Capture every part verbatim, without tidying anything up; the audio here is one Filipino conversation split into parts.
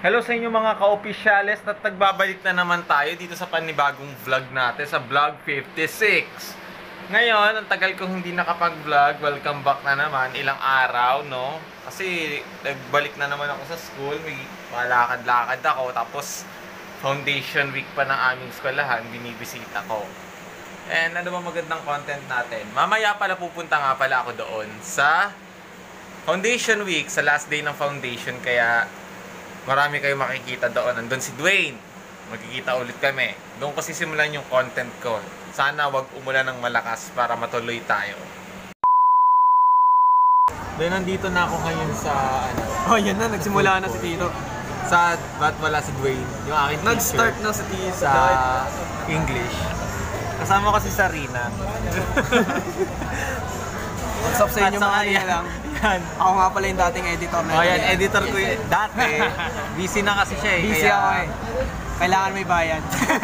Hello sa inyo mga ka-opisyales at nagbabalik na naman tayo dito sa panibagong vlog natin sa vlog fifty-six. Ngayon, ang tagal kong hindi nakapag-vlog, welcome back na naman, ilang araw, no? Kasi nagbalik na naman ako sa school, may malakad-lakad ako, tapos foundation week pa ng aming eskwelahan, binibisita ko. And ano ba magandang content natin? Mamaya pala pupunta nga pala ako doon sa foundation week, sa last day ng foundation, kaya marami kayo makikita doon. Nandun si Dwayne. Magkikita ulit kami. Doon ko sisimulan yung content ko. Sana wag umulan ng malakas para matuloy tayo. Then nandito na ako ngayon sa ano. Oh, yan na. Nagsimula na si Tito. Sa ba't wala si Dwayne? Yung aking teacher. Nag-start na si Tito. Sa English. Kasama ko si Sarina. What's up sa inyo mga kanya lang? Yan. Ako nga pala yung dating editor na. Oh, yan. Editor ko yun. Dati. Busy na kasi siya eh. Busy kaya... ako eh. Kailangan may bayad.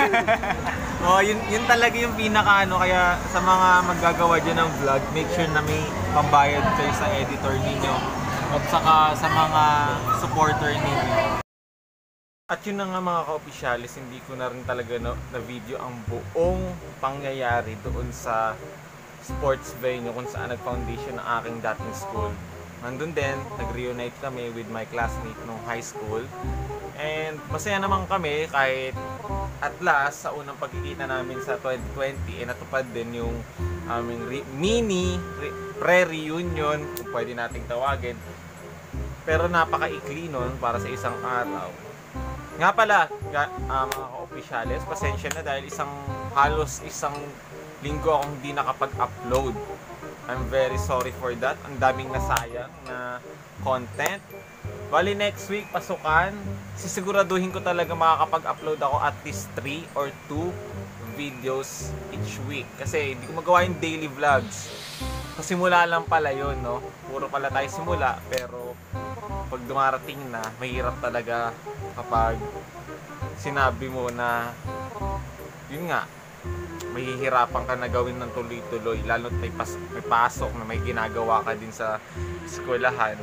Oh, yun, yun talaga yung pinaka ano. Kaya sa mga maggagawa dyan ng vlog, make sure na may pambayad kayo sa editor ninyo. At saka sa mga supporter ninyo. At yun na nga mga ka-opisyalis, hindi ko na rin talaga na, na video ang buong pangyayari doon sa sports venue kung saan nag-foundation ng aking dating school. Nandun din, nag-reunite kami with my classmate nung high school. And masaya naman kami kahit at last sa unang pagkikita namin sa twenty twenty, eh natupad din yung aming re- mini re- pre-reunion, kung pwede nating tawagin. Pero napaka-ikli nun para sa isang araw. Nga pala, uh, mga ka-opisyales, pasensya na dahil isang halos isang linggo akong hindi nakapag-upload. I'm very sorry for that. Ang daming nasayang na content. Bali next week, pasukan. Sisiguraduhin ko talaga makakapag-upload ako at least three or two videos each week. Kasi hindi ko magawa yung daily vlogs. Kasimula lang pala yun, no? Puro pala tayo simula. Pero pag dumarating na, mahirap talaga kapag sinabi mo na yun nga, mahihirapan ka na gawin ng tuloy-tuloy, lalo't may, pas- may pasok na may ginagawa ka din sa eskwelahan.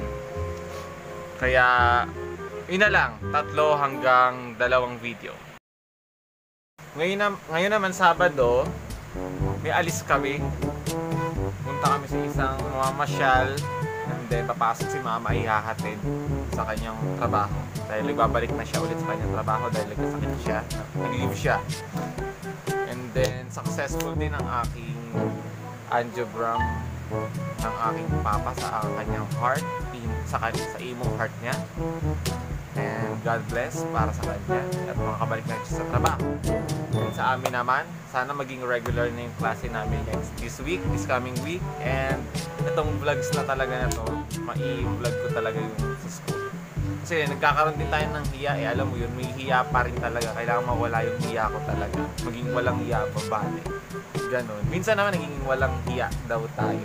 Kaya yun na lang, tatlo hanggang dalawang video. Ngayon, na, ngayon naman Sabado, may alis kami. Punta kami sa isang mamasyal, and then papasok si mama, ihahatid sa kanyang trabaho dahil nagbabalik na siya ulit sa kanyang trabaho dahil nagkasakit siya, nag-leave siya. And then successful din ang aking angiogram ng aking papa sa kanyang heart, sa, sa imong heart niya. And God bless para sa kanya at makakabalik na siya sa trabaho. And sa amin naman, sana maging regular na yung klase namin next this week, this coming week. And itong vlogs na talaga na to, mai-vlog ko talaga yung sa school. Kasi nagkakaroon din tayo ng hiya eh, alam mo yun, may hiya pa rin talaga. Kailangan mawala yung hiya ko talaga. Maging walang hiya, babali. Ganon. Minsan naman naging walang hiya daw tayo.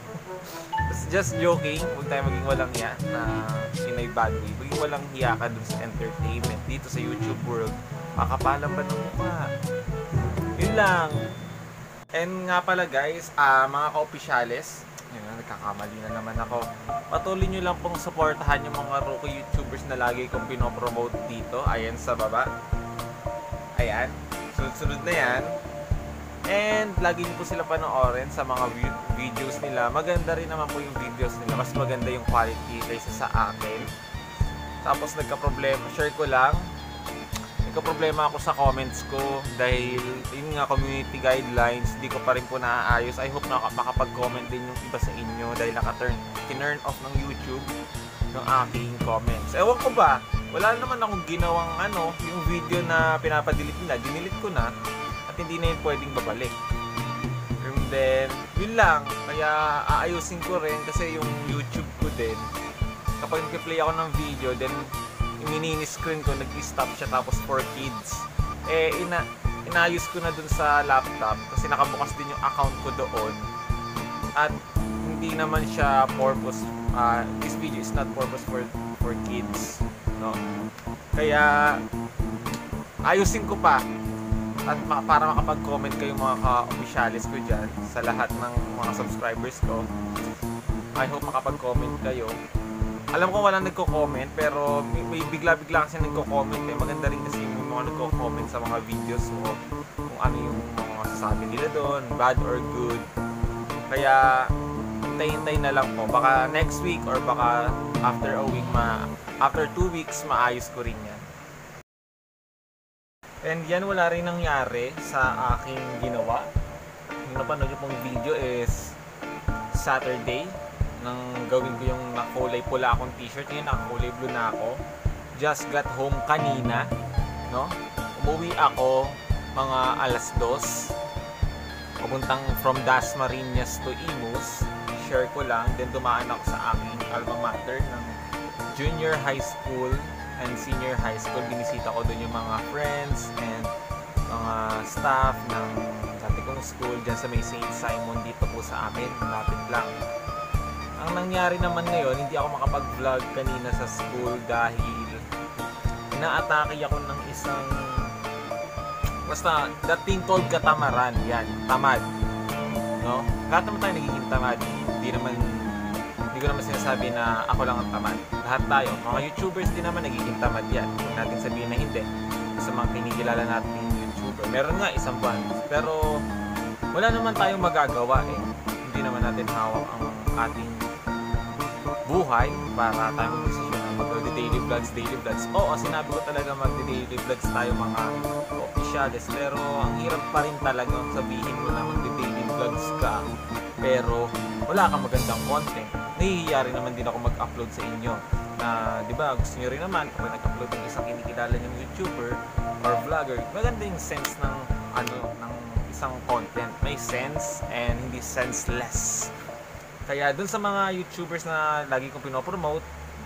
Just joking, huwag tayo maging walang hiya na in a bad way. Maging walang hiya ka dun sa entertainment dito sa YouTube world. Makapalan ba ng mukha? Yun lang. And nga pala guys, uh, mga ka-opisyales, yun na, nagkakamali na naman ako. Patuloy nyo lang pong supportahan yung mga rookie YouTubers na lagi kong pinopromote dito. Ayan sa baba. Ayan. Sunod-sunod na yan. And lagi nyo po sila panoorin sa mga videos nila. Maganda rin naman po yung videos nila. Mas maganda yung quality kaysa sa akin. Tapos nagka-problema, share ko lang. Nagka-problema ako sa comments ko dahil yun nga, community guidelines, di ko pa rin po naaayos. I hope na makapag-comment din yung iba sa inyo dahil naka-turn, tinurn off ng YouTube ng aking comments. Ewan ko ba, wala naman akong ginawang ano, yung video na pinapadilit nila, dinilit ko na at hindi na yun pwedeng babalik. And then, yun lang, kaya aayusin ko rin kasi yung YouTube ko din, kapag nag-play ako ng video, then mini-screen ko, nag-stop siya tapos for kids. Eh, ina inayos ko na dun sa laptop kasi nakabukas din yung account ko doon. At hindi naman siya purpose, uh, this video is not purpose for for kids, no? Kaya ayusin ko pa at ma- para makapag-comment kayo mga ka-opisyalis ko dyan sa lahat ng mga subscribers ko. I hope makapag-comment kayo. alam ko walang nagko-comment, pero may, may bigla-bigla kasi nagko-comment eh. Maganda rin kasi yung mga nagko-comment sa mga videos mo, kung ano yung mga masasabi nila doon, bad or good. Kaya hintay-hintay na lang po. Baka next week or baka after a week, ma after two weeks, maayos ko rin yan. And yan, wala rin nangyari sa aking ginawa. Yung napanood yung pong video is Saturday, nang gawin ko yung nakulay pula akong t-shirt. Ngayon nakakulay blue na ako. Just got home kanina, no? Umuwi ako mga alas dos. Papuntang from Dasmariñas to Imus. Share ko lang. Then dumaan ako sa aking alma mater ng junior high school and senior high school. Binisita ko doon yung mga friends and mga staff ng dati kong school dyan sa may Saint Simon dito po sa amin. Malapit lang. Ang nangyari naman ngayon, hindi ako makapag-vlog kanina sa school dahil inaatake ako ng isang basta that thing called katamaran. Yan, tamad. No? Lahat naman tayo nagiging tamad. Hindi naman hindi ko naman sinasabi na ako lang ang tamad. Lahat tayo. Mga YouTubers din naman nagiging tamad yan. Huwag natin sabihin na hindi. Sa mga kinikilala natin yung YouTuber. Meron nga isang buwan. Pero wala naman tayong magagawa eh. Hindi naman natin hawak ang ating buhay para tayo mag-desisyon na mag-daily vlogs, daily vlogs. Oo, sinabi ko talaga mag-daily vlogs tayo mga officials. Pero ang hirap pa rin talaga sabihin mo na mag-daily vlogs ka. Pero wala kang magandang content. Nahihiya rin naman din ako mag-upload sa inyo. Na, di ba, gusto nyo rin naman kung nag-upload ng isang kinikilala niyong YouTuber or vlogger, maganda yung sense ng, ano, ng isang content. May sense and hindi senseless. Kaya dun sa mga YouTubers na lagi kong pinopromote,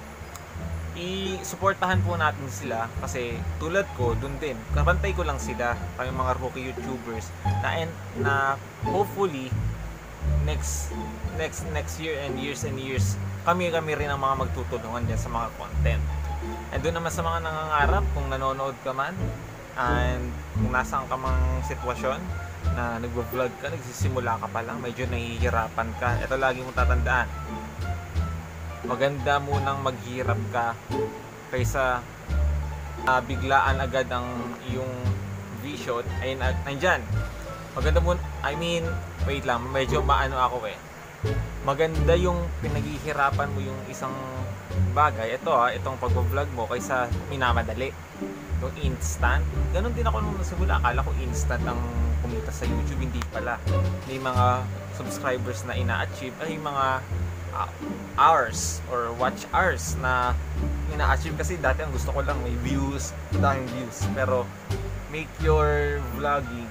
i-supportahan po natin sila kasi tulad ko, dun din, kabantay ko lang sila, kami mga rookie YouTubers na, and, na hopefully next next next year and years and years kami kami rin ang mga magtutulungan dyan sa mga content. And doon naman sa mga nangangarap, kung nanonood ka man and kung nasaan ka mang sitwasyon na nagvo-vlog ka, nagsisimula ka pa lang, medyo nahihirapan ka, ito lagi mong tatandaan, maganda munang maghirap ka kaysa uh, biglaan agad ang iyong vision ay nandyan. Maganda mo, I mean, wait lang, medyo maano ako eh. Maganda yung pinaghihirapan mo yung isang bagay. Ito ah, itong pag-vlog mo kaysa minamadali. Yung instant. Ganon din ako nung nasimula. Akala ko instant ang kumita sa YouTube. Hindi pala. May mga subscribers na ina-achieve. Ay, mga uh, hours or watch hours na ina-achieve. Kasi dati ang gusto ko lang may views, daming views. Pero make your vlogging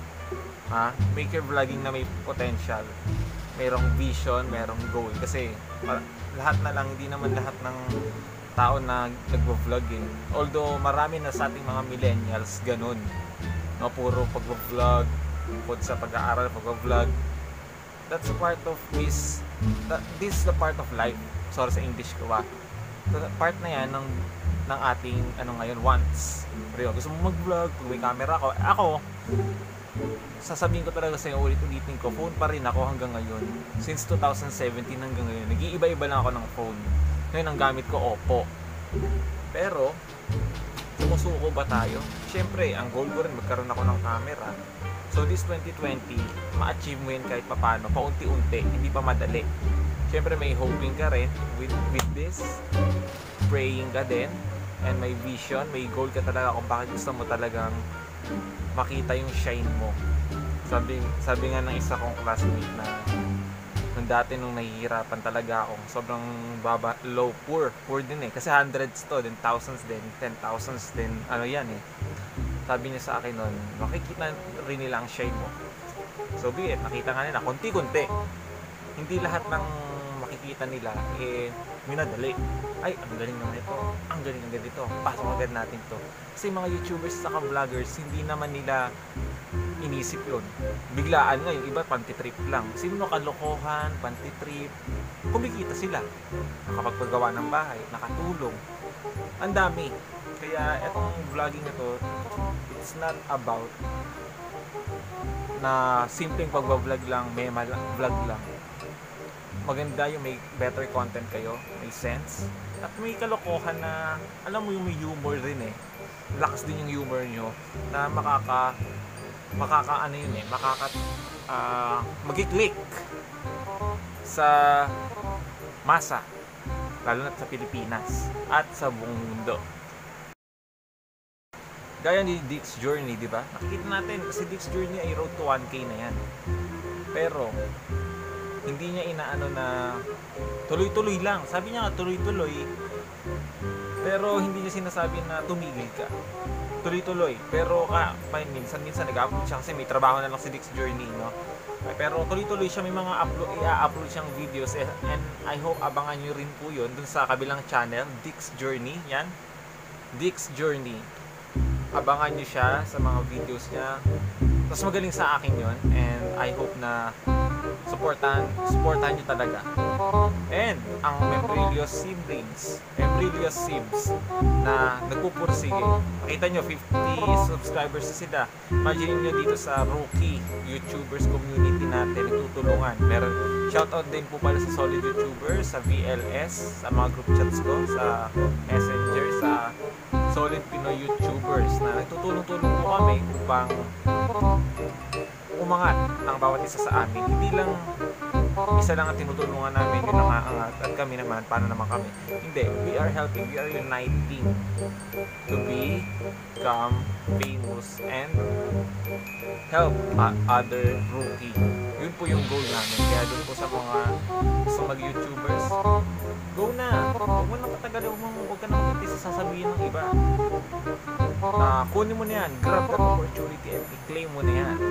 ha? Make your vlogging na may potential. Merong vision, merong goal. Kasi lahat na lang, hindi naman lahat ng tao na nagvo-vlog eh. Although marami na sa ating mga millennials ganun. No, puro pagvo-vlog, bukod sa pag-aaral, pagvo-vlog. That's a part of this. That, this is the part of life. Sorry sa English ko ba. Part na yan ng ng ating ano ngayon wants. Pero gusto mo mag-vlog, kung may camera ako, ako sasabihin ko talaga sa'yo, ulit-ulitin ko, phone pa rin ako hanggang ngayon. Since two thousand seventeen hanggang ngayon, nag-iiba-iba lang ako ng phone. Ngayon ang gamit ko, Oppo. Pero, sumusuko ba tayo? Siyempre, ang goal ko rin, magkaroon ako ng camera. So this twenty twenty, ma-achieve mo yun kahit papano, paunti-unti, hindi pa madali. Siyempre, may hoping ka rin with, with this, praying ka din, and may vision, may goal ka talaga kung bakit gusto mo talagang makita yung shine mo. Sabi, sabi nga ng isa kong classmate na nung dati nung nahihirapan talaga ako, sobrang baba, low, poor, poor din eh. Kasi hundreds to, then thousands din, ten thousands din, ano yan eh. Sabi niya sa akin nun, makikita rin nila ang shine mo. So be it, nakita nga nila, konti-konti. Hindi lahat ng makikita nila, eh, minadali. Ay, ang galing naman ito, ang galing ng ganito, pasok agad natin to. Kasi mga YouTubers saka vloggers, hindi naman nila inisip yun. Biglaan nga, yung iba pantitrip lang. Sino kalokohan, pantitrip, kumikita sila. Nakapagpagawa ng bahay, nakatulong. Ang dami. Kaya etong vlogging na to, it's not about na simpleng pagbablog lang, mema lang, vlog lang. maganda yung may better content kayo, may sense, at may kalokohan na, alam mo yung may humor rin eh. Lakas din yung humor nyo na makaka, makaka ano yun eh, makaka, uh, magkiklik sa masa, lalo na sa Pilipinas at sa buong mundo. Gaya ni Dick's Journey, di ba? Nakikita natin, si Dick's Journey ay road to one K na yan. Pero, hindi niya inaano na tuloy-tuloy lang. Sabi niya nga tuloy-tuloy, pero hindi niya sinasabi na tumigil ka. Tuloy-tuloy. Pero, ah, minsan-minsan nag-upload siya kasi may trabaho na lang si Dick's Journey, no? Pero tuloy-tuloy siya, may mga upload, i-upload siyang videos, eh, and I hope abangan nyo rin po yun dun sa kabilang channel, Dick's Journey. Yan. Dick's Journey. Abangan nyo siya sa mga videos niya. Mas magaling sa akin yon, and I hope na supportan, supportan nyo talaga. And ang Membrillios siblings, Membrillios sibs na nagpupursige. Makita nyo, fifty subscribers na sila. Imagine nyo dito sa rookie YouTubers community natin, nagtutulungan. Meron, shoutout din po pala sa solid YouTubers, sa V L S, sa mga group chats ko, sa Messenger, sa solid Pinoy YouTubers na nagtutulong-tulong po kami upang umangat ang bawat isa sa amin. Hindi lang isa lang ang tinutulungan namin, yun ang aangat, at kami naman, paano naman kami? Hindi, we are helping, we are uniting to become famous and help uh, other rookie. Yun po yung goal namin. Kaya doon po sa mga gusto mag-YouTubers, go na! Huwag mo nang patagal, huwag, mo, huwag ka nang magtiti sa sasabihin ng iba. Uh, kunin mo na yan, grab that opportunity and i-claim mo na yan.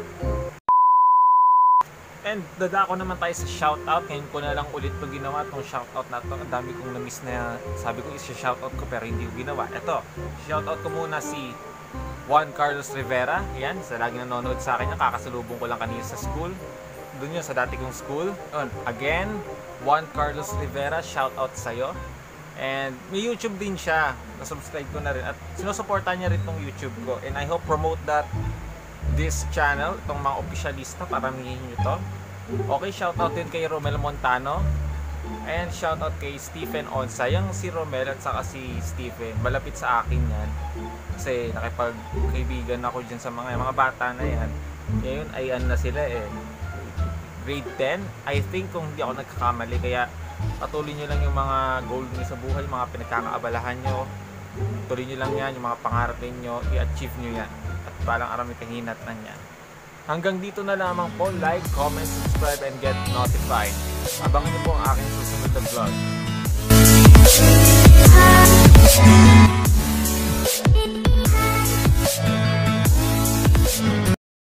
And dadako naman tayo sa shoutout. Ngayon ko na lang ulit ito ginawa, itong shoutout na ito. Ang dami kong na-miss na sabi ko isa-shoutout ko pero hindi ko ginawa. Ito, shoutout ko muna si Juan Carlos Rivera. Yan, sa lagi nanonood sa akin. Nakakasalubong ko lang kanina sa school. Doon yun, sa dati kong school. Yun, again, Juan Carlos Rivera, shoutout sa'yo. And may YouTube din siya. Na-subscribe ko na rin. At sinusuportan niya rin itong YouTube ko. And I hope promote that this channel, itong mga opisyalista, paramihin nyo to. Okay, shoutout din kay Romel Montano. And shoutout kay Stephen Onsa. Yung si Romel at saka si Stephen, malapit sa akin yan. Kasi nakipagkaibigan ako dyan sa mga mga bata na yan. Ngayon ay ano na sila eh, grade ten, I think, kung hindi ako nagkakamali. Kaya patuloy nyo lang yung mga goal nyo sa buhay, mga pinagkakaabalahan nyo. Tuloy nyo lang yan, yung mga pangarap ninyo, i-achieve nyo yan. At balang araw may kahinatnan yan. Hanggang dito na lamang po. Like, comment, subscribe, and get notified. Abangan nyo po ang aking susunod na vlog.